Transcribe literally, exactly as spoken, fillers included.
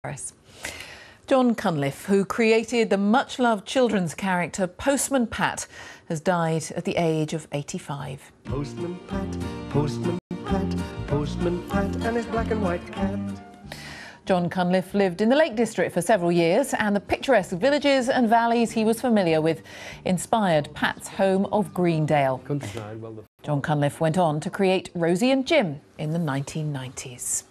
Paris. John Cunliffe, who created the much-loved children's character Postman Pat, has died at the age of eighty-five. Postman Pat, Postman Pat, Postman Pat and his black and white cat. John Cunliffe lived in the Lake District for several years, and the picturesque villages and valleys he was familiar with inspired Pat's home of Greendale. Countryside, well, the... John Cunliffe went on to create Rosie and Jim in the nineteen nineties.